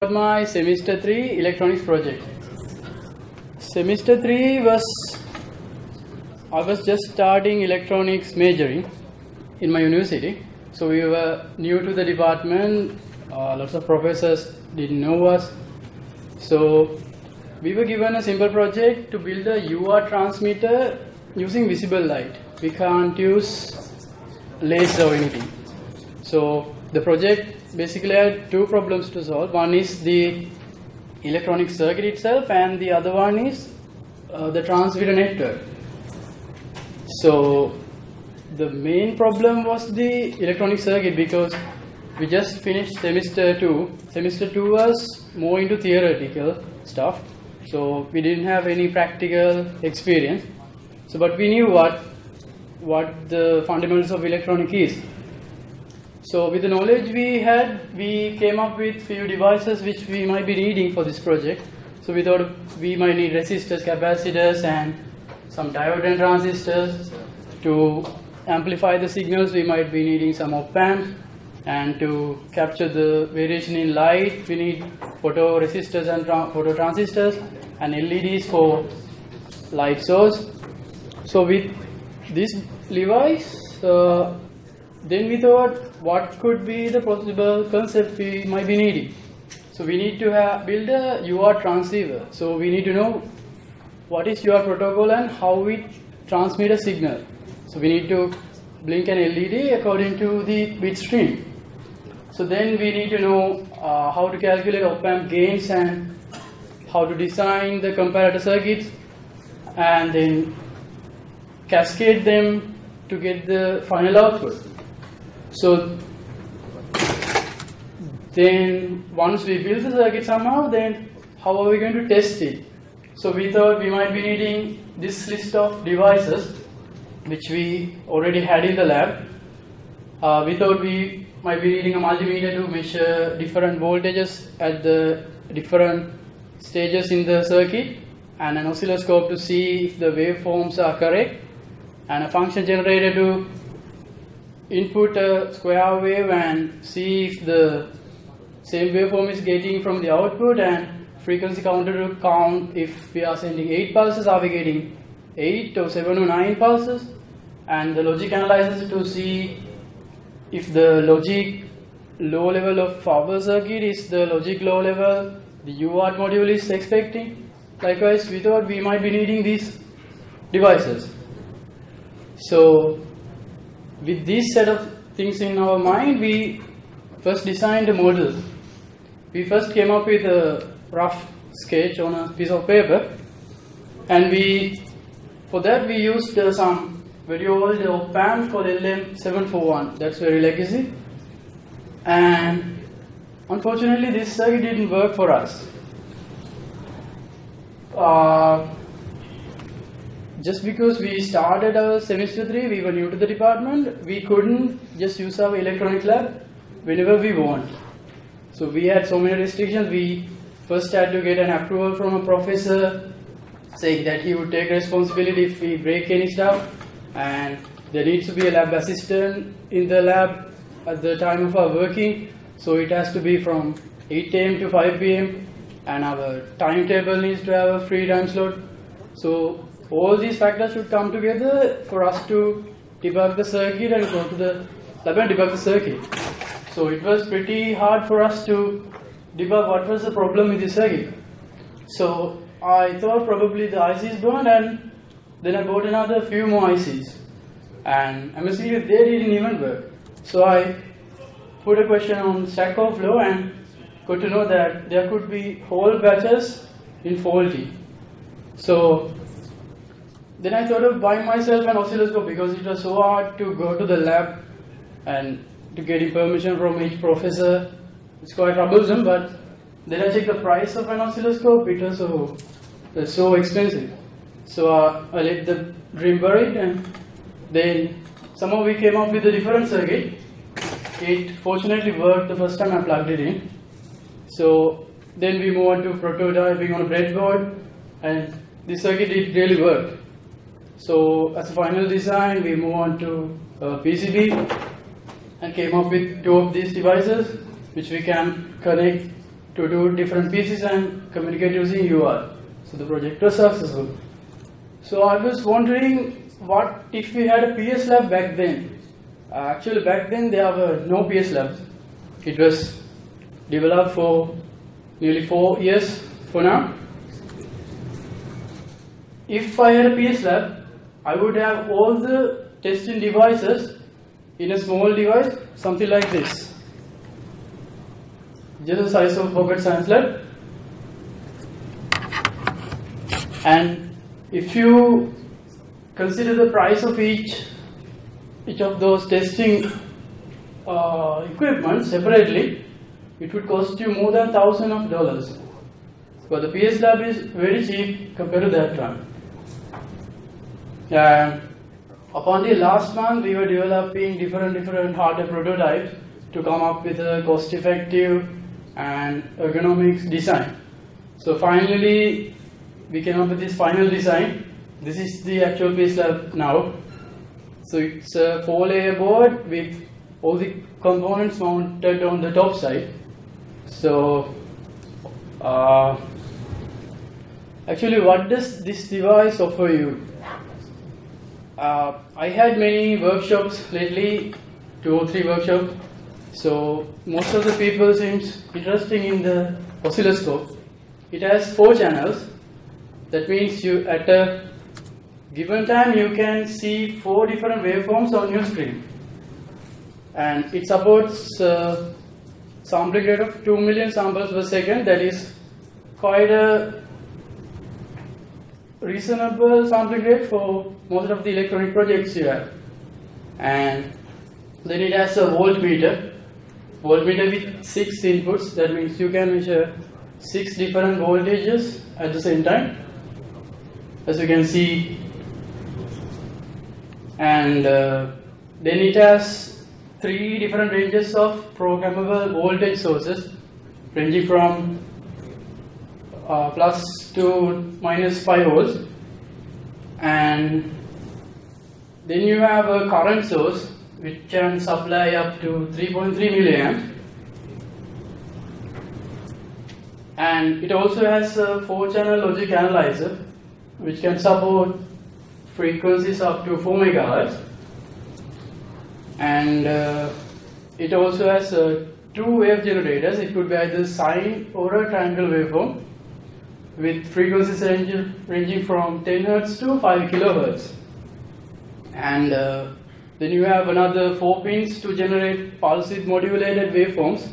My semester 3 electronics project. Semester 3 I was just starting electronics majoring in my university. So we were new to the department, lots of professors didn't know us. So we were given a simple project to build a UR transmitter using visible light. We can't use laser or anything. So the project basically had two problems to solve. One is the electronic circuit itself, and the other one is the transmitter network. So the main problem was the electronic circuit, because we just finished semester 2. Semester 2 was more into theoretical stuff, so we didn't have any practical experience. So but we knew what the fundamentals of electronic is. So with the knowledge we had, we came up with few devices which we might be needing for this project. So we thought we might need resistors, capacitors, and some diode and transistors. To amplify the signals, we might be needing some op-amps, and to capture the variation in light, we need photoresistors and phototransistors, and LEDs for light source. So with this device, then we thought, what could be the possible concept we might be needing? So we need to build a UR transceiver. So we need to know what is UR protocol and how we transmit a signal. So we need to blink an LED according to the bit stream. So then we need to know how to calculate op-amp gains and how to design the comparator circuits, and then cascade them to get the final output. So then once we build the circuit somehow, then how are we going to test it? So we thought we might be needing this list of devices which we already had in the lab. We thought we might be needing a multimeter to measure different voltages at the different stages in the circuit, and an oscilloscope to see if the waveforms are correct, and a function generator to input a square wave and see if the same waveform is getting from the output, and frequency counter to count if we are sending 8 pulses, are we getting 8 or 7 or 9 pulses, and the logic analysis to see if the logic low level of our circuit is the logic low level the UART module is expecting. Likewise, we thought we might be needing these devices. So with this set of things in our mind, we first designed a model. We first came up with a rough sketch on a piece of paper, and for that we used some very old op-amp called LM741. That's very legacy, and unfortunately this circuit didn't work for us. Just because we started our semester 3, we were new to the department, we couldn't just use our electronic lab whenever we want. So we had so many restrictions. We first had to get an approval from a professor saying that he would take responsibility if we break any stuff, and there needs to be a lab assistant in the lab at the time of our working. So it has to be from 8 AM to 5 PM, and our timetable needs to have a free time slot. So all these factors should come together for us to debug the circuit and go to the lab and debug the circuit. So it was pretty hard for us to debug what was the problem with the circuit. So I thought probably the IC is burned, and then I bought another few more ICs, and amazingly they didn't even work. So I put a question on Stack Overflow and got to know that there could be whole batches in faulty. So then I thought of buying myself an oscilloscope, because it was so hard to go to the lab and to get permission from each professor. It's quite troublesome, but then I checked the price of an oscilloscope. It was so expensive. So I let the dream buried, and then somehow we came up with a different circuit. It fortunately worked the first time I plugged it in. So then we moved on to prototyping on a breadboard, and the circuit did really work. So as a final design, we moved on to PCB and came up with two of these devices which we can connect to do different PCs and communicate using UART. So the project was successful. So I was wondering, what if we had a PSLab back then? Actually back then there were no PSLabs. It was developed for nearly 4 years for now. If I had a PSLab, I would have all the testing devices in a small device, something like this. Just the size of pocket science lab. And if you consider the price of each of those testing equipment separately, it would cost you more than $1,000. But the PSLab is very cheap compared to that one. Upon the last month, we were developing different hardware prototypes to come up with a cost-effective and ergonomic design. So finally, we came up with this final design. This is the actual PSLab now. So it's a 4-layer board with all the components mounted on the top side. So actually, what does this device offer you? I had many workshops lately, 2 or 3 workshops. So most of the people seems interested in the oscilloscope. It has 4 channels. That means you at a given time you can see 4 different waveforms on your screen. And it supports sampling rate of 2 million samples per second. That is quite a reasonable sampling rate for most of the electronic projects you have. And then it has a voltmeter with 6 inputs. That means you can measure 6 different voltages at the same time, as you can see. And then it has 3 different ranges of programmable voltage sources, ranging from plus to minus 5 volts. And then you have a current source which can supply up to 3.3 milliamps. And it also has a 4-channel logic analyzer which can support frequencies up to 4 megahertz. And it also has 2 wave generators. It could be either sine or a triangle waveform with frequencies ranging from 10 Hz to 5 kHz. And then you have another 4 pins to generate pulse width modulated waveforms.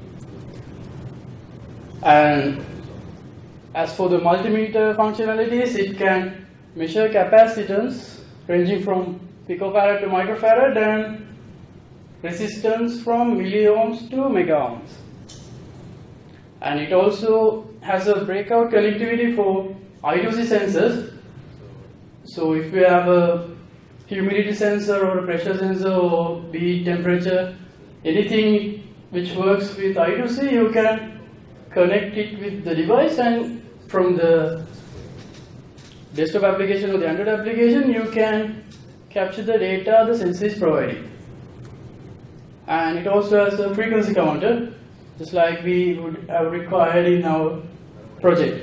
And as for the multimeter functionalities, it can measure capacitance ranging from picofarad to microfarad and resistance from milliohms to megaohms. And it also has a breakout connectivity for I2C sensors. So if you have a humidity sensor or a pressure sensor or be it temperature, anything which works with I2C, you can connect it with the device, and from the desktop application or the Android application, you can capture the data the sensor is providing. And it also has a frequency counter, just like we would have required in our project.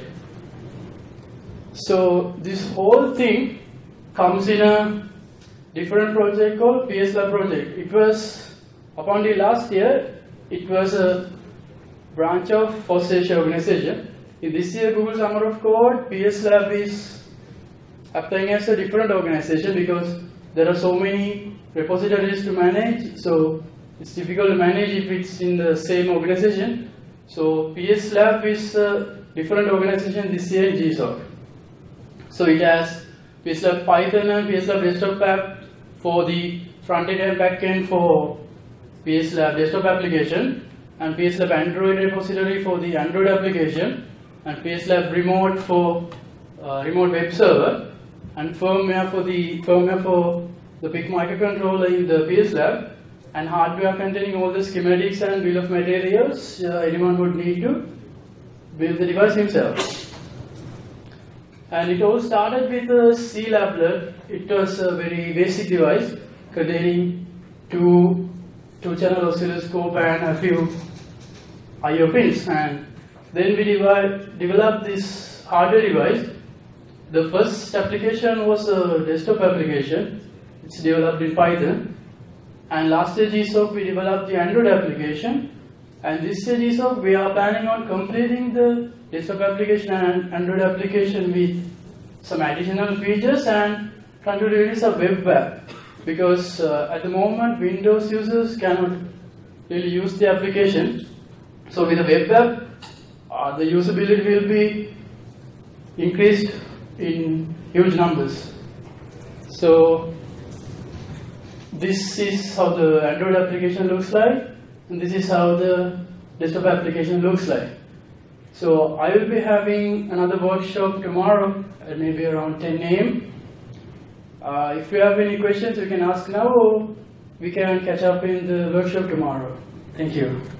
So this whole thing comes in a different project called PSLab project. It was, upon the last year, it was a branch of FOSSASIA organization. In this year Google Summer of Code, PSLab is applying as a different organization because there are so many repositories to manage. So it's difficult to manage if it's in the same organization. So PSLab is a different organization this year in GSOC. So it has PSLab Python and PSLab desktop app for the front end and back end for PSLab desktop application, and PSLab Android repository for the Android application, and PSLab remote for remote web server, and firmware for the PIC microcontroller in the PSLab, and hardware containing all the schematics and bill of materials anyone would need to build the device himself. And it all started with a C lablet. It was a very basic device containing two channel oscilloscope and a few I/O pins. And Then we developed this hardware device. The first application was a desktop application. It's developed in Python. And last stage ESOP we developed the Android application. And this stage ESOP we are planning on completing the desktop application and Android application with some additional features and trying to release a web app. Because at the moment Windows users cannot really use the application. So with the web app, the usability will be increased in huge numbers. So this is how the Android application looks like, and this is how the desktop application looks like. So I will be having another workshop tomorrow at maybe around 10 AM. If you have any questions, you can ask now, or we can catch up in the workshop tomorrow. Thank you.